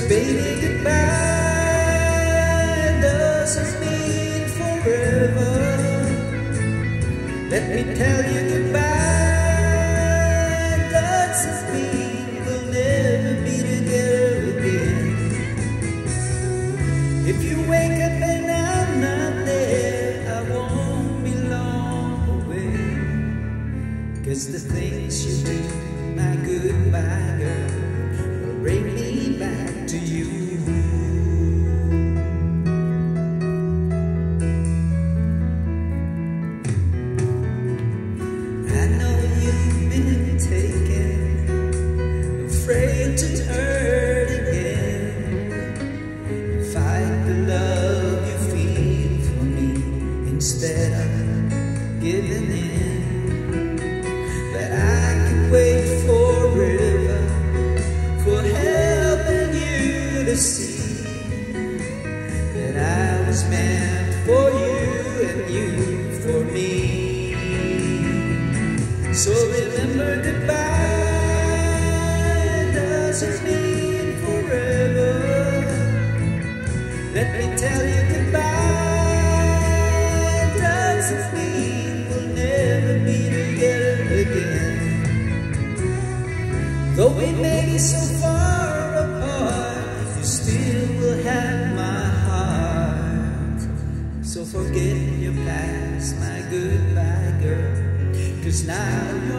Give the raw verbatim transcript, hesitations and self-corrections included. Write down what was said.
baby, goodbye doesn't mean forever. Let me tell you, goodbye doesn't mean we'll never be together again. If you wake up and I'm not there, I won't be long away. 'Cause the things you do, my goodbye girl, will bring me back to you. I know you've been taken, afraid to turn again. Fight the love you feel for me instead of giving in. But I could wait forever for helping you to see that I was meant for you and you for me. So remember, goodbye doesn't mean forever. Let me tell you, goodbye doesn't mean we'll never be together again. Though we may be so far apart, you still will have my heart. So forget your past, my goodbye girl, 'cause now